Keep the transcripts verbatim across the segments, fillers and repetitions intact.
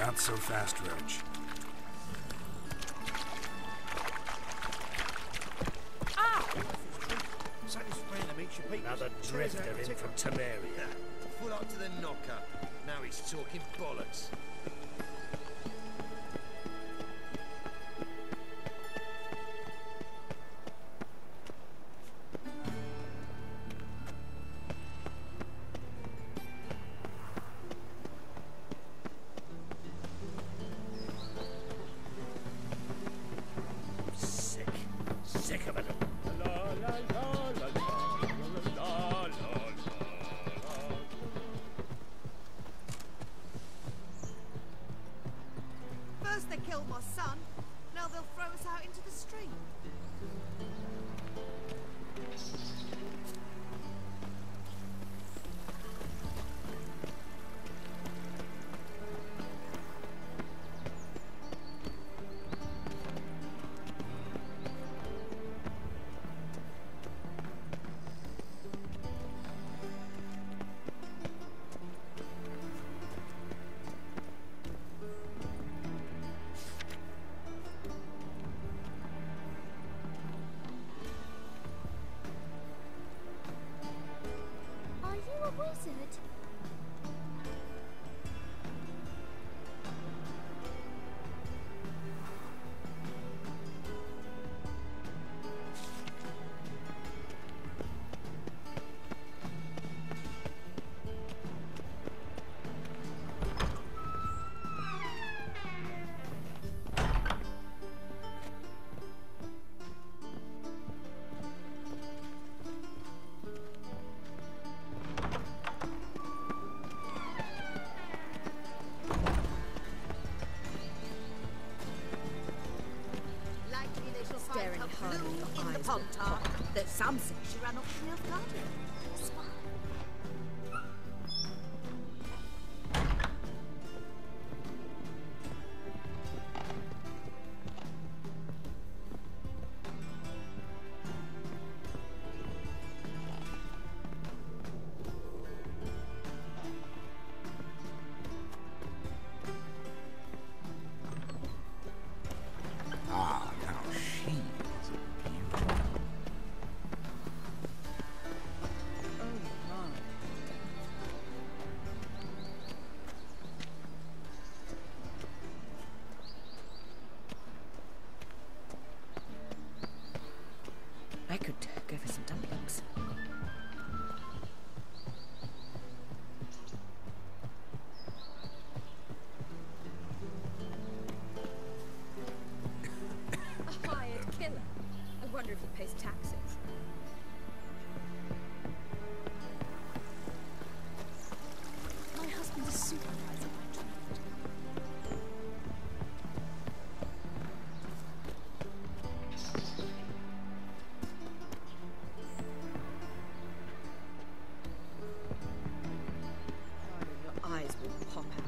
Not so fast, Roach. Another drifter in from Temeria. Full up to the knocker. Now he's talking bollocks. Sick. Sick of it. La la la la la. First they killed my son, now they'll throw us out into the street. Are you a wizard? Likely they shall find Staring her hard in blue your in the eyes pond with tart that some say she ran off the Elf Garden. Smile. Ah, now she is a beauty. I could uh, go for some dumplings. A hired killer. I wonder if he pays taxes. My husband is supervisor by trade. Oh, your eyes will pop out.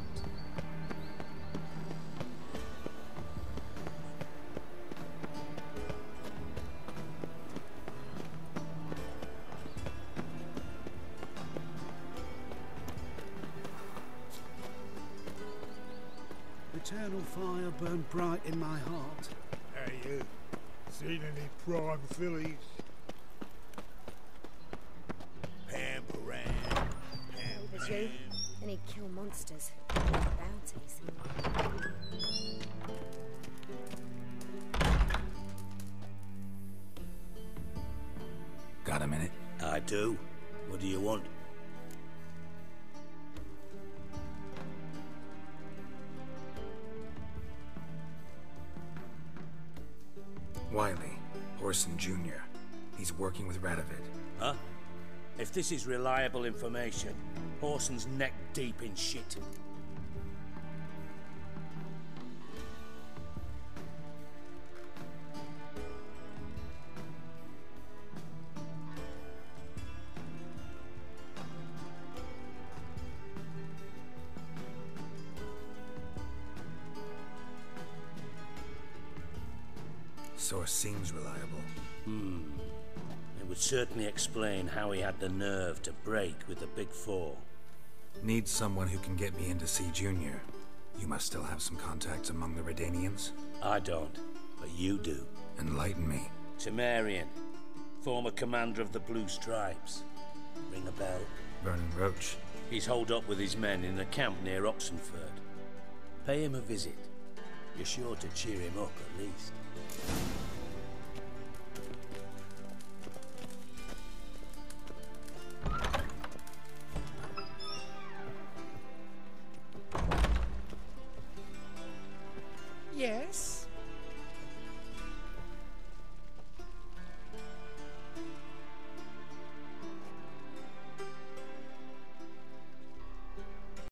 Eternal fire burned bright in my heart. Hey, you. Seen any prime fillies? Pamperan. As you, then he'd kill monsters. Bounties. Got a minute? I do. What do you want? Wiley, Horson Junior He's working with Radovid. Huh? If this is reliable information, Horson's neck deep in shit. Source seems reliable. Hmm. It would certainly explain how he had the nerve to break with the Big Four. Need someone who can get me in to see Junior. You must still have some contacts among the Redanians? I don't, but you do. Enlighten me. Temerian, former commander of the Blue Stripes. Ring a bell? Vernon Roach. He's holed up with his men in a camp near Oxenford. Pay him a visit. You're sure to cheer him up, at least.